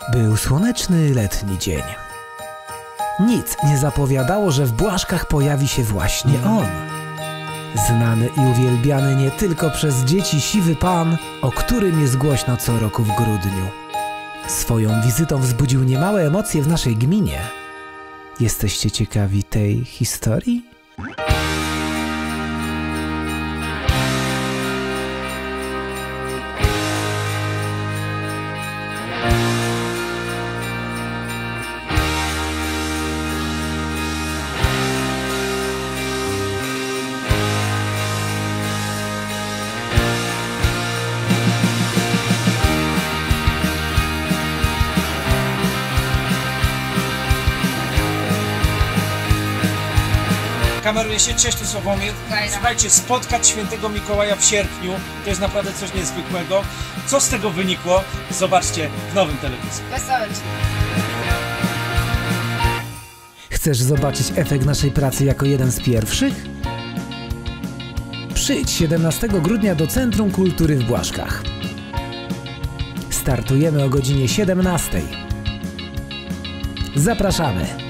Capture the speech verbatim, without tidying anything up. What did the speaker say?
Był słoneczny letni dzień. Nic nie zapowiadało, że w Błaszkach pojawi się właśnie on. Znany i uwielbiany nie tylko przez dzieci siwy pan, o którym jest głośno co roku w grudniu. Swoją wizytą wzbudził niemałe emocje w naszej gminie. Jesteście ciekawi tej historii? Kameruje się, cześć, tu Sławomir. Słuchajcie, spotkać świętego Mikołaja w sierpniu to jest naprawdę coś niezwykłego. Co z tego wynikło? Zobaczcie w nowym telewizji. Wesołe. Chcesz zobaczyć efekt naszej pracy jako jeden z pierwszych? Przyjdź siedemnastego grudnia do Centrum Kultury w Błaszkach. Startujemy o godzinie siedemnastej. Zapraszamy!